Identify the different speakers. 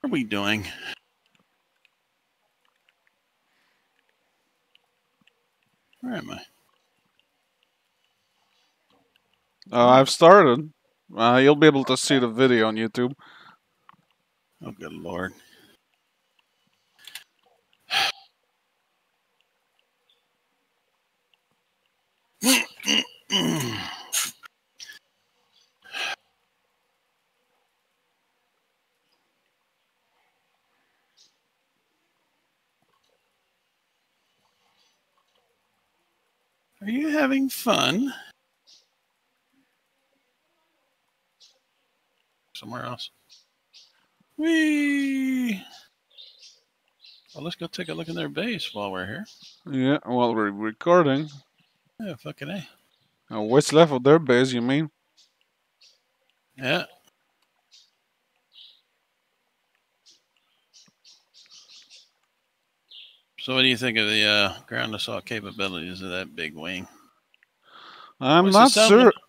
Speaker 1: are we doing? Where am I?
Speaker 2: I've started. You'll be able to see the video on YouTube.
Speaker 1: Oh, good Lord. Are you having fun? Somewhere else. Whee! Well, let's go take a look in their base while we're here.
Speaker 2: Yeah, while we're recording.
Speaker 1: Yeah, fucking A.
Speaker 2: What's left of their base, you mean?
Speaker 1: Yeah. So what do you think of the ground assault capabilities of that big wing?
Speaker 2: I'm
Speaker 1: What's
Speaker 2: not
Speaker 1: the
Speaker 2: sure.